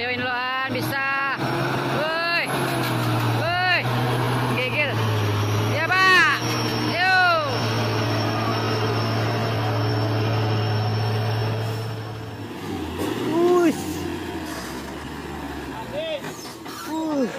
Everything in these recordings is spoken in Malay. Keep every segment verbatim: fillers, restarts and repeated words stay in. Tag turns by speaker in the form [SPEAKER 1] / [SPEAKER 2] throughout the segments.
[SPEAKER 1] Ayo Inloan bisa. Woi. Woi. Gigil. Ya, Pak. Yuk. Us. Uh.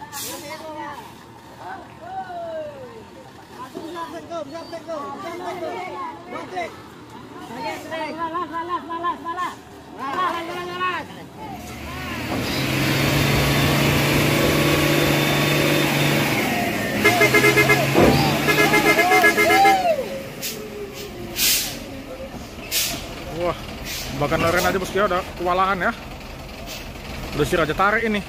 [SPEAKER 2] Wah, bahkan leren aja bosku ya udah kewalahan ya. Udah si Raja tarik ini.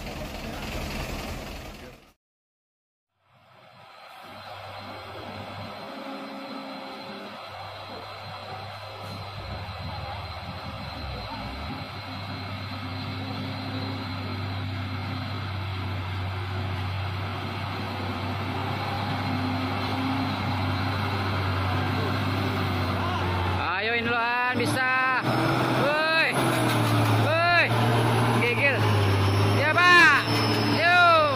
[SPEAKER 1] Ayo Inloan bisa. Woi. Woi. Gigil. Ya, Pak. Yuk.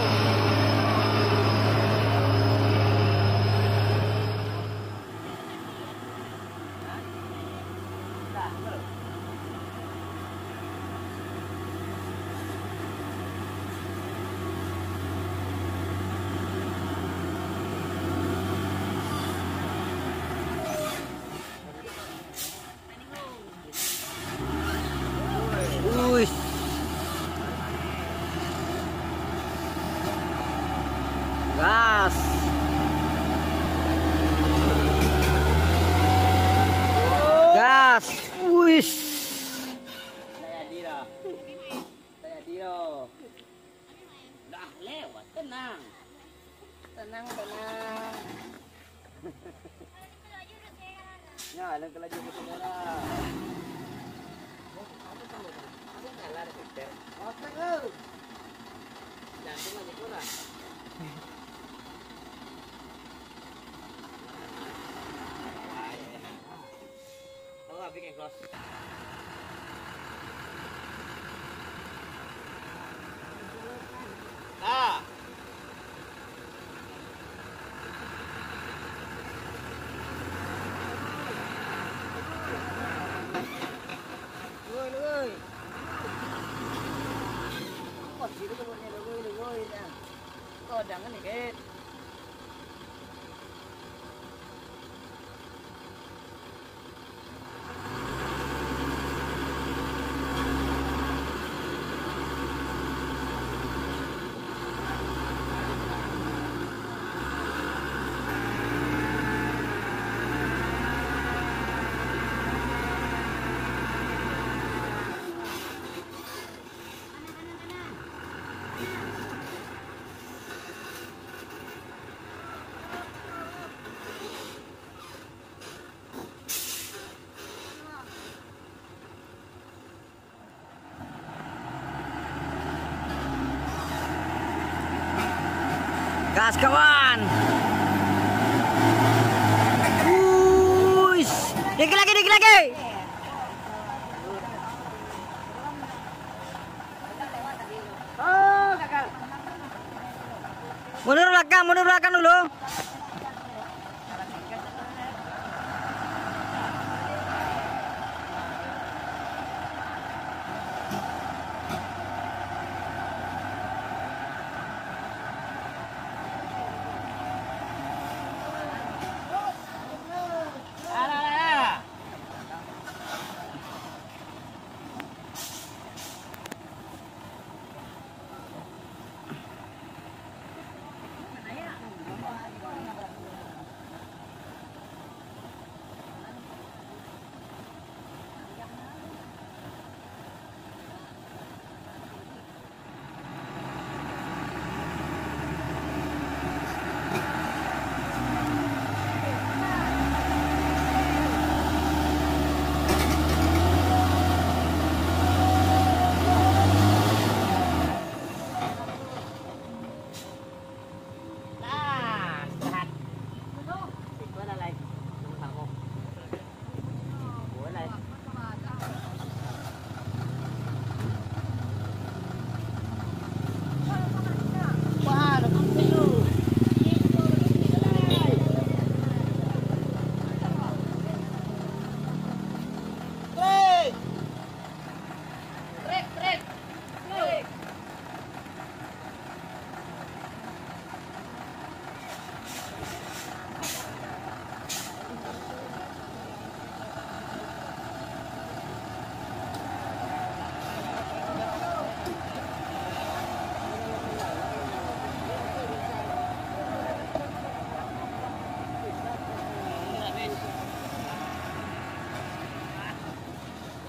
[SPEAKER 1] Wih. Gas. Gas. Wih.
[SPEAKER 3] Saya Diro. Saya Diro. Udah lewat, tenang. Tenang, tenang. Ya, ada kelaju ke saudara. Jantung aja kurang. Oh, bikin close. Ah. Woi, woi. Kok sih itu punya woi, woi dah. Kok jangan dikit.
[SPEAKER 1] Gas kawan. Wih. Dikit lagi, dikit lagi.
[SPEAKER 3] Oh, gagal.
[SPEAKER 1] Mundur belakang, mundur belakang dulu.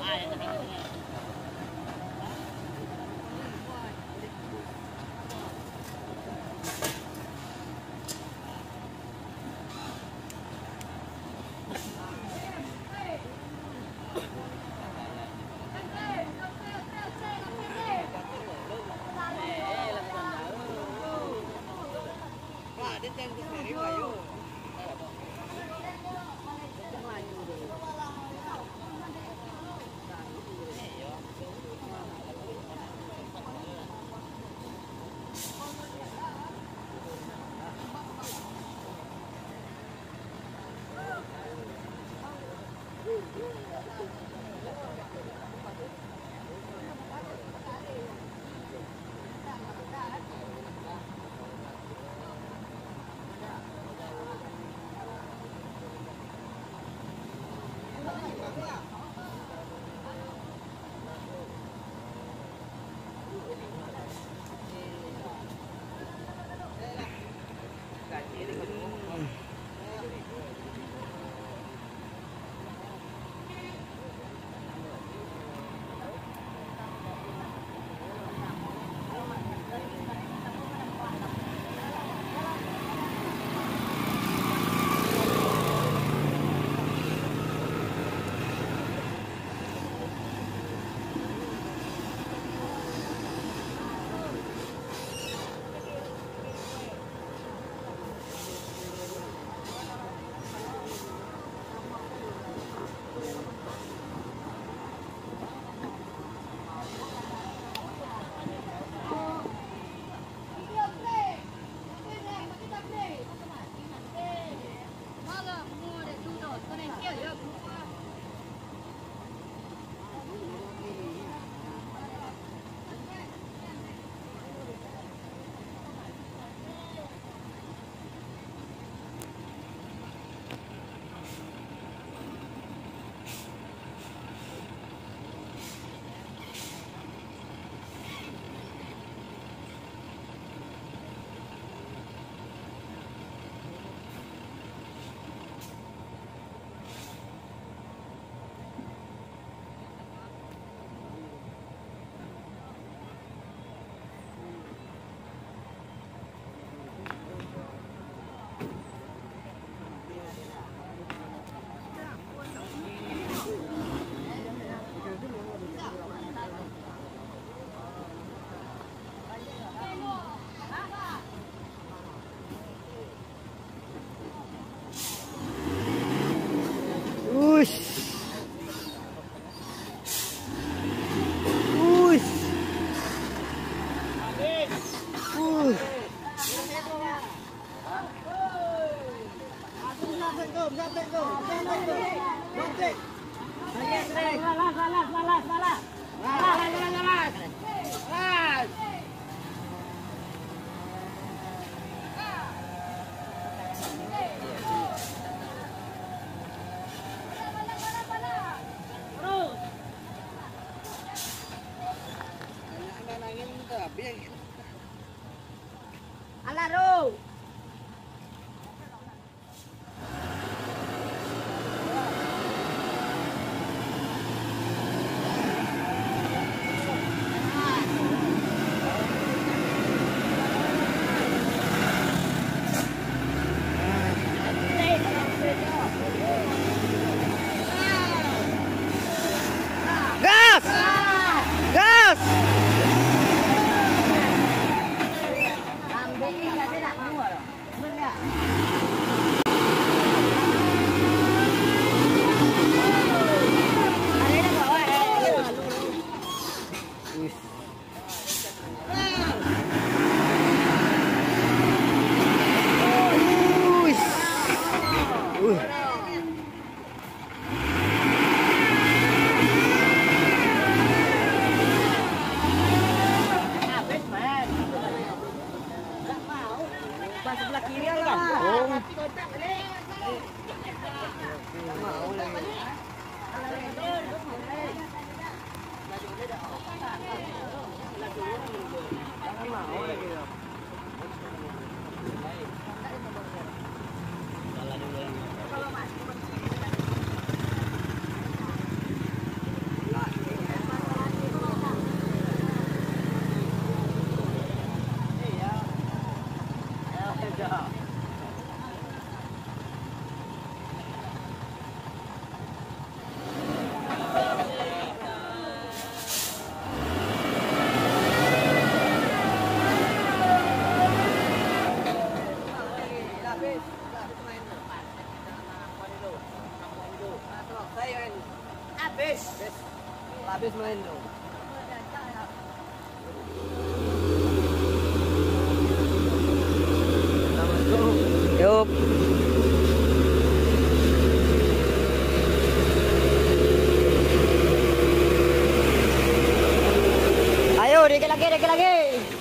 [SPEAKER 3] Alaro.
[SPEAKER 1] Gas! Gas!
[SPEAKER 3] Habis. Habis main tu.
[SPEAKER 1] Yup. Ayo, dikit lagi, dikit lagi.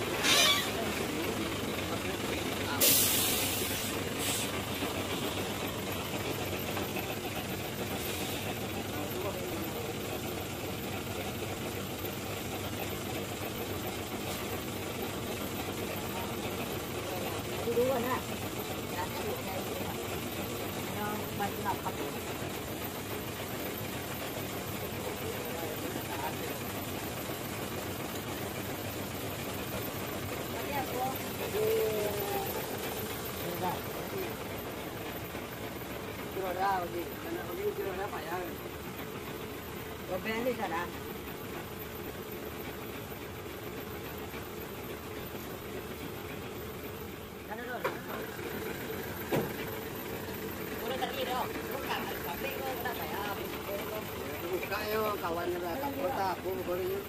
[SPEAKER 3] Kawan kota aku boleh.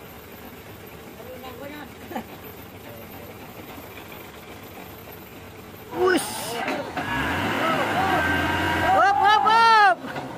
[SPEAKER 1] Wush. Hop, hop, hop.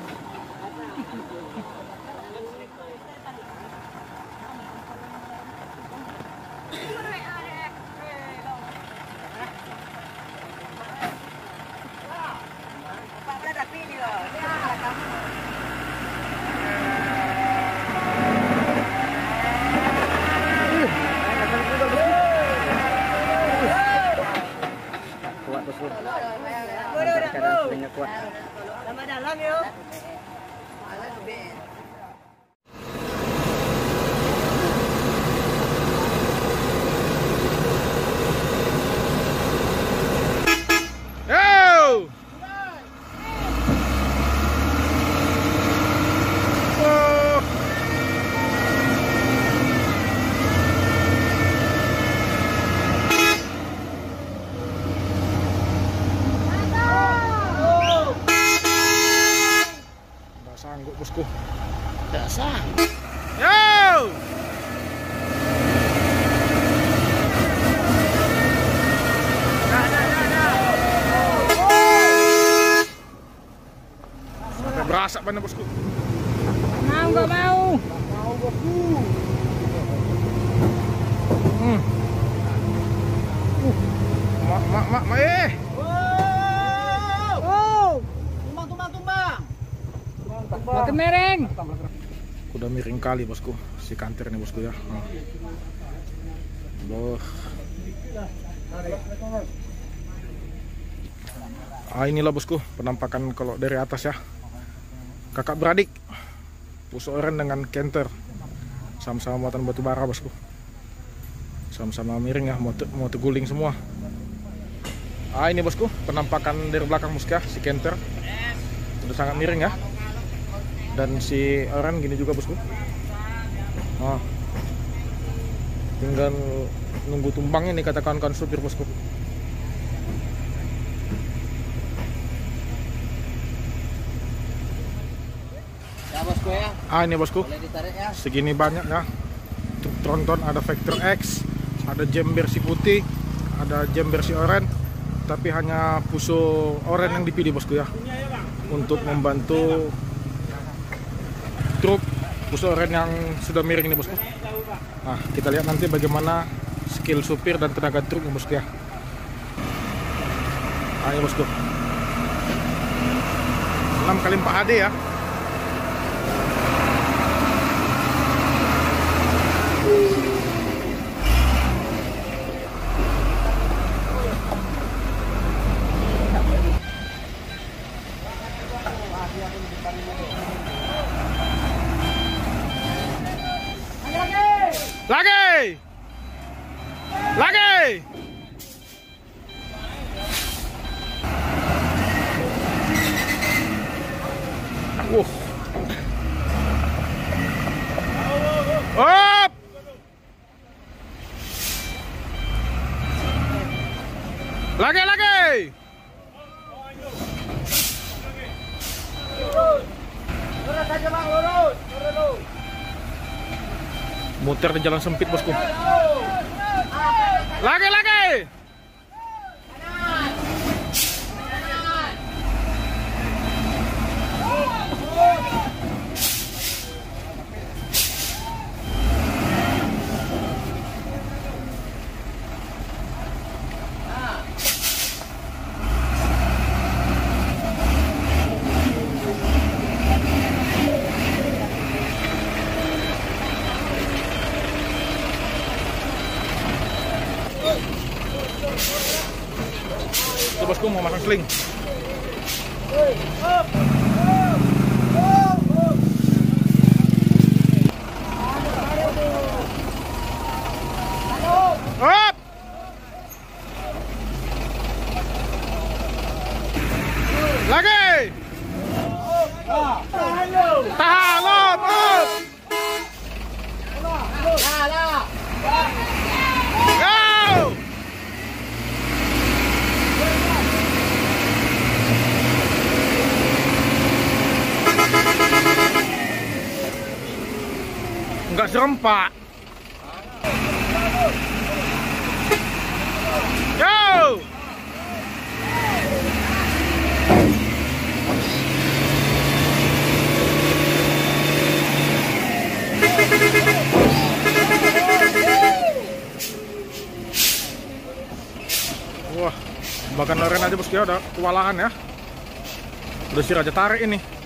[SPEAKER 1] Kuat bosku. Kadang kuat.
[SPEAKER 3] Tambah dalam yuk.
[SPEAKER 2] Yo! Oh. Nggak sanggup bosku.
[SPEAKER 3] Nggak sanggup.
[SPEAKER 2] Yo! Sampai berasa mana bosku?
[SPEAKER 1] Mau nggak mau?
[SPEAKER 2] Mau bosku. Hmm. Uh. Mak mak mak mak eh.
[SPEAKER 1] Oh,
[SPEAKER 3] Tumbang, tumbang, tumbang.
[SPEAKER 1] makin miring.
[SPEAKER 2] Udah miring kali bosku, si kanter nih bosku ya. Oh. Boh. Ah inilah bosku penampakan kalau dari atas ya. Kakak beradik, puso oren dengan kenter, sama-sama muatan batu bara bosku. Sama-sama miring ya, mau, te mau teguling semua. Ah ini bosku penampakan dari belakang bosku ya, si kenter udah sangat miring ya. Dan si oren gini juga bosku. Ah. Tinggal nunggu tumbangnya nih kata kawan-kawan supir bosku.
[SPEAKER 3] Ya bosku ya.
[SPEAKER 2] Ah ini bosku,
[SPEAKER 3] Boleh ditarik ya.
[SPEAKER 2] segini banyak ya. Truk tronton ada Vector X, ada jam versi putih, ada jam versi oranye, tapi hanya puso oranye yang dipilih bosku ya, untuk membantu truk puso oranye yang sudah miring ini bosku. Nah kita lihat nanti bagaimana skill supir dan tenaga truk bosku ya. Nah ini bosku, enam kali empat H D ya. Lagi! Lagi! Uh. Muter di jalan sempit, bosku. Lagi, lagi. Itu bosku mau masang sling. Hop. Lagi. Tahan, hop, hop. Go. Enggak serempak. Go! Wah, bahkan oren aja bosku ya udah kewalahan ya. Udah si Raja tarik ini.